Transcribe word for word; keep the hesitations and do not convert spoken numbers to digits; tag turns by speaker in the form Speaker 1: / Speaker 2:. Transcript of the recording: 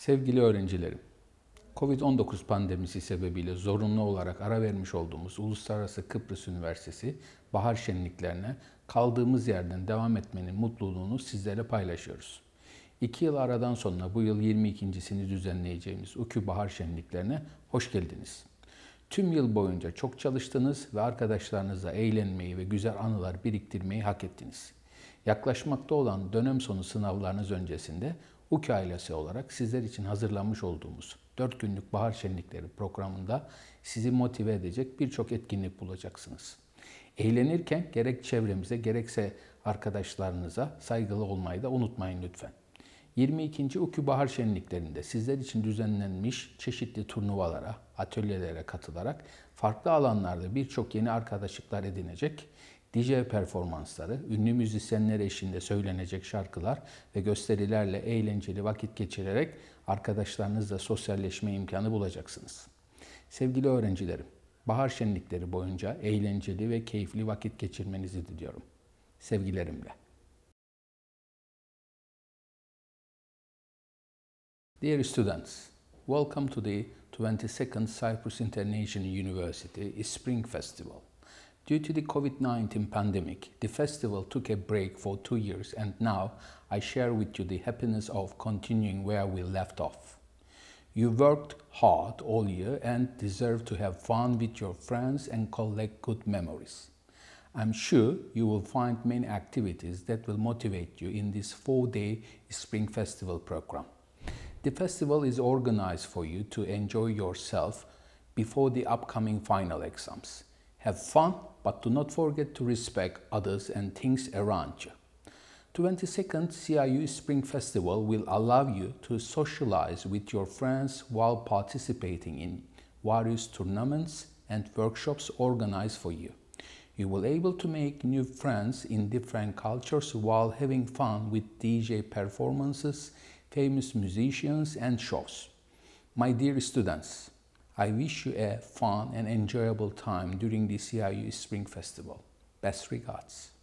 Speaker 1: Sevgili öğrencilerim, Covid on dokuz pandemisi sebebiyle zorunlu olarak ara vermiş olduğumuz Uluslararası Kıbrıs Üniversitesi bahar şenliklerine kaldığımız yerden devam etmenin mutluluğunu sizlerle paylaşıyoruz. İki yıl aradan sonra bu yıl yirmi ikincisini düzenleyeceğimiz U K Ü Bahar Şenliklerine hoş geldiniz. Tüm yıl boyunca çok çalıştınız ve arkadaşlarınızla eğlenmeyi ve güzel anılar biriktirmeyi hak ettiniz. Yaklaşmakta olan dönem sonu sınavlarınız öncesinde U K Ü ailesi olarak sizler için hazırlanmış olduğumuz dört günlük bahar şenlikleri programında sizi motive edecek birçok etkinlik bulacaksınız. Eğlenirken gerek çevremize gerekse arkadaşlarınıza saygılı olmayı da unutmayın lütfen. yirmi ikinci U K Ü Bahar Şenliklerinde sizler için düzenlenmiş çeşitli turnuvalara, atölyelere katılarak farklı alanlarda birçok yeni arkadaşlıklar edinecek, D J performansları, ünlü müzisyenler eşliğinde söylenecek şarkılar ve gösterilerle eğlenceli vakit geçirerek arkadaşlarınızla sosyalleşme imkanı bulacaksınız. Sevgili öğrencilerim, bahar şenlikleri boyunca eğlenceli ve keyifli vakit geçirmenizi diliyorum. Sevgilerimle. Dear students, welcome to the twenty-second Cyprus International University Spring Festival. Due to the COVID nineteen pandemic, the festival took a break for two years and now I share with you the happiness of continuing where we left off. You worked hard all year and deserve to have fun with your friends and collect good memories. I'm sure you will find many activities that will motivate you in this four-day Spring Festival program. The festival is organized for you to enjoy yourself before the upcoming final exams. Have fun, but do not forget to respect others and things around you. twenty-second C I U Spring Festival will allow you to socialize with your friends while participating in various tournaments and workshops organized for you. You will be able to make new friends in different cultures while having fun with D J performances, famous musicians and shows. My dear students, I wish you a fun and enjoyable time during the C I U Spring Festival. Best regards.